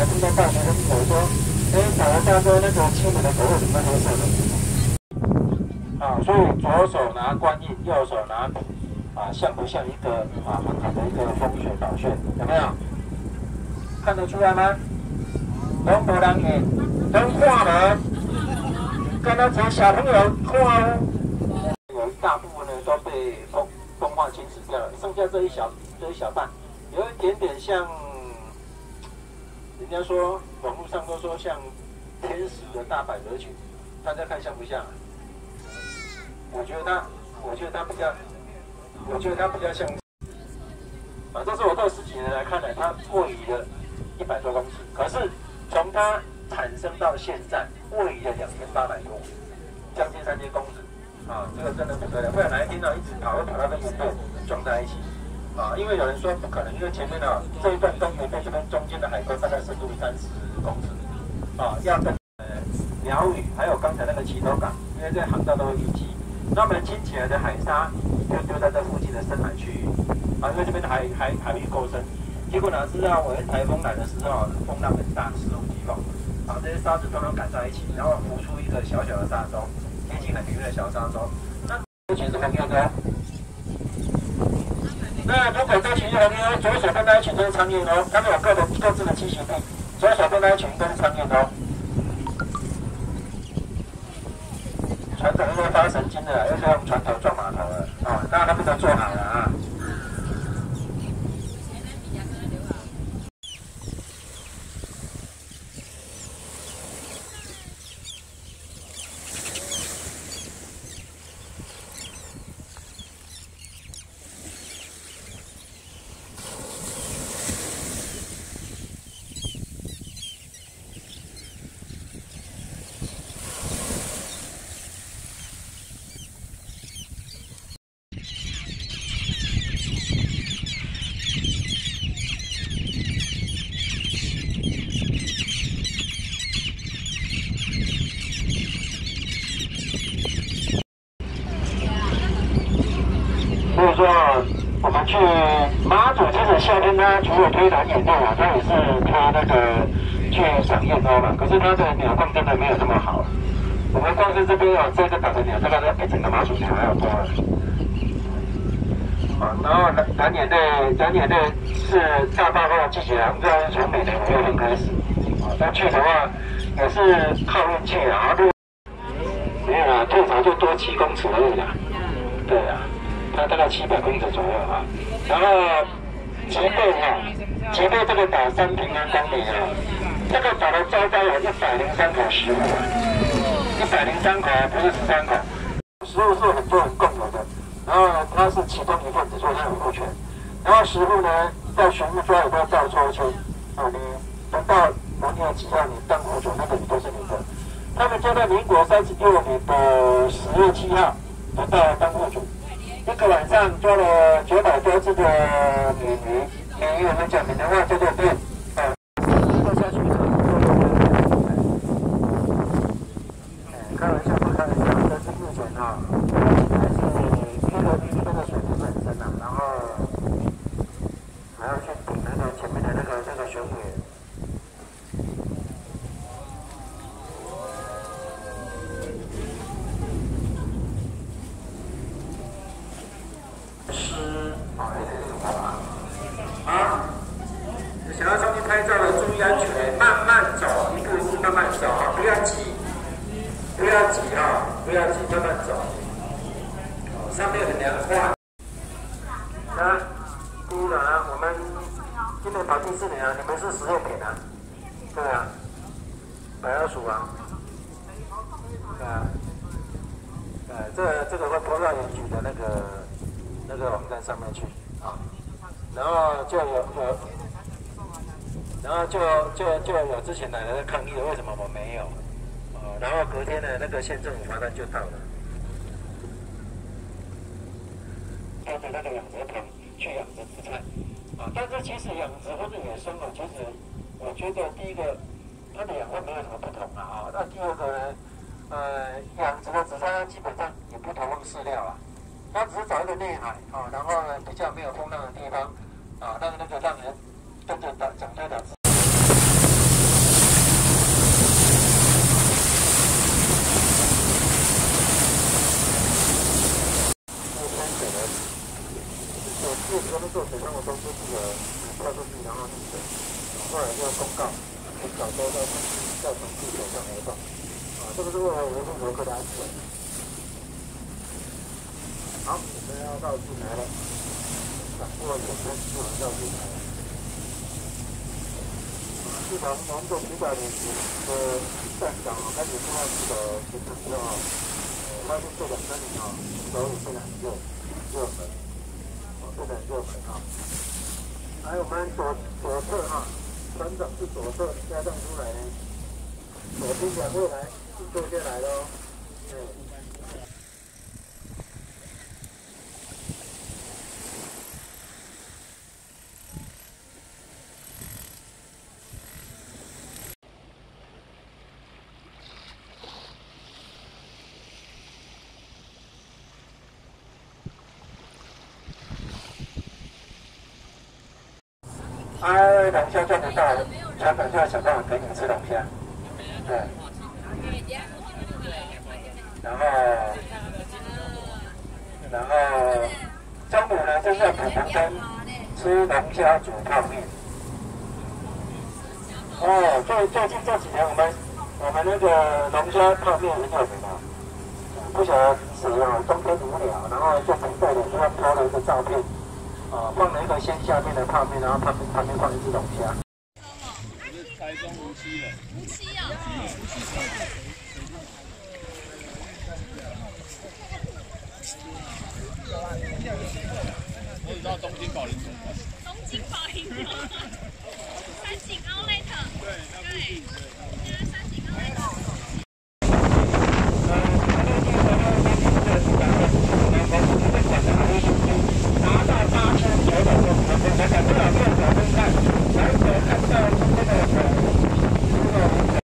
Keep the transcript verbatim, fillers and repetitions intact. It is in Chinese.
还听到大学生我说，哎，打了大哥那个青门的狗为什么黑色的？啊，所以左手拿观音，右手拿笔，啊，像不像一个啊很好的一个风水宝穴？有没有？看得出来吗？东博人眼，东画门，刚刚从小朋友画哦，有一大部分呢都被风风化侵蚀掉了，剩下这一小这一小半，有一点点像，人家说网络上都说像天使的大百合裙，大家看像不像啊？我觉得它，我觉得它比较，我觉得它比较像，啊，这是我这十几年来看来，它位移了一百多公尺，可是从它产生到现在，位移了两千八百多，将近三千公尺，啊，这个真的不得了，不然哪一天呢一直跑会跑到跟原贝撞在一起，啊，因为有人说不可能，因为前面呢这一段跟原贝这边中间的海沟大概深度三十公尺，啊，要跟呃鸟语还有刚才那个旗头港，因为这航道都会淤积。那么清起来的海沙就丢在这附近的深海区域，啊，因为这边的海海海域够深。结果哪知道我台风来的时候，风浪很大，四五级风，啊，这些沙子通通赶在一起，然后浮出一个小小的沙洲，接近很平的小沙洲。那目前是红叶的。那如果这群红叶左手跟那一群都是苍叶哦，它们有各的各自的栖息地，左手跟那一群都是苍叶哦。船头都发神经了，又是用船头撞码头了啊！当然他们都做好了啊。所以说，我们去马祖，其实夏天它除了推蓝眼泪啊，它也是推那个去赏燕鸥嘛。可是它的鸟况真的没有那么好。我们光是这边啊，这个岛的鸟大概都比整个马祖鸟还要多了。啊，然后蓝蓝眼泪，蓝眼泪是大爆发的季节啊，不知道是从每年五月份开始。啊，但去的话也是靠运气啊，如没有啦，最少就多七公尺而已啦。对啊。它大概七百公尺左右啊，然后吉贝哈，吉贝这个岛三平方公里啊，这个岛的周遭有一百零三口石户啊，一百零三口不是十三口，石户是很多人共有的，然后它是其中一份子，所以它有路权，然后石户呢在巡务抓也都要绕错一圈，啊，你等到农业几号你当户主，那个你都是你的，他们就在民国三十六年的十月七号得到当户主。一个晚上抓了九百多只的鲶鱼，鲶鱼我们讲闽南话叫做变，啊，掉下去了，哎，开玩笑不开玩笑，这是目前啊，还是那个那个水不是很深啊，然后还要去顶那个前面的那个那个玄尾。想要上去拍照的，注意安全，慢慢走，一步一步慢慢走啊，不要急，不要急啊，不要急，慢慢走。哦，上面很凉快。那第一个呢，我们今年跑第四年啊，你们是实验品啊，对啊，白老鼠啊，对啊，呃，这这个会播到园局的那个那个网站上面去啊，然后就有有。然后就就就有之前来的抗议了，为什么我没有？哦，然后隔天呢，那个县政府罚单就到了，带着那个养殖棚去养殖紫菜，啊，但是其实养殖或者野生的，其实我觉得第一个它的养分没有什么不同啊，啊，那第二个呢，呃，养殖的紫菜它基本上也不投放饲料啊，它只是找一个内海啊，然后呢比较没有风浪的地方啊，让那个让人跟着长长推导。 来就公告，很早都在在从地球上移动。啊，这个是为了维护游客的安全。好，我们要绕进来了，掌握整个机场绕进来了。啊，自从我们的几百年前的站长啊开始做这个行程之后，呃，发现这两三年啊，都有变得很热，热门，啊，变得很热门啊。还有我们左左侧哈，船长是左侧加上出来呢，左边两位来坐下来喽，嗯。哎，龙虾赚不到，船长就要想办法给你吃龙虾。对。然后，然后中午呢，就在普福村吃龙虾煮泡面。哦，最最近这几年我们我们那个龙虾泡面很有名啊。不晓得谁啊，冬天无聊，然后就在脸上拍了一个照片。啊，放了一个鲜下面的泡面，然后旁边旁边放一只龙虾。 是台中无锡的。无锡啊。无锡是。我只知道东京保龄球馆。东京保龄球馆。三井奥莱特。对，对。现在三井奥莱特。拿到八千九百多，我们来看这两面小灯看，来手看到这个。